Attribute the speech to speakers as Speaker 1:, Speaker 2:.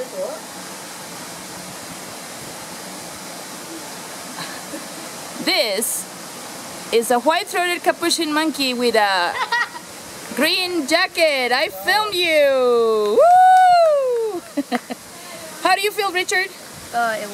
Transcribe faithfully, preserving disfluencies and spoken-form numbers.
Speaker 1: This is a white-throated capuchin monkey with a green jacket. I filmed you! Woo! How do you feel, Richard?
Speaker 2: Uh,